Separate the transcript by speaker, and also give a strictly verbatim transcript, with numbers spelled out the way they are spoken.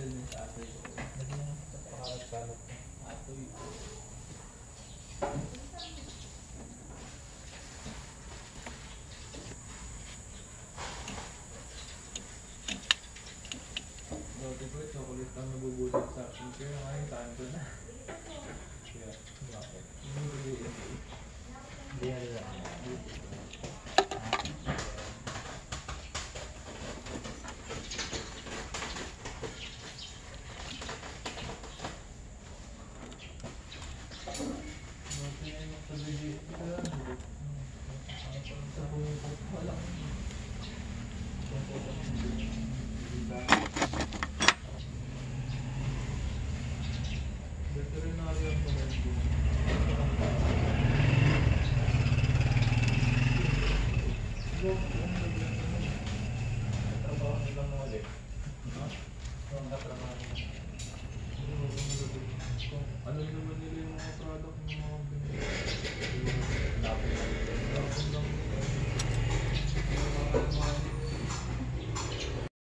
Speaker 1: din sa atoy ko.
Speaker 2: Naging pakalat-kalat.
Speaker 1: Atoy ko. Dati ko, chocolate lang nabubulit sa akin. Kaya ngayon, taan ko na. Kaya, bakit? Hindi ko din.
Speaker 2: Hindi na rin.
Speaker 1: Veterinarian ko na ito.
Speaker 2: Trabaho nilang ulit. Ang katrabaho nila.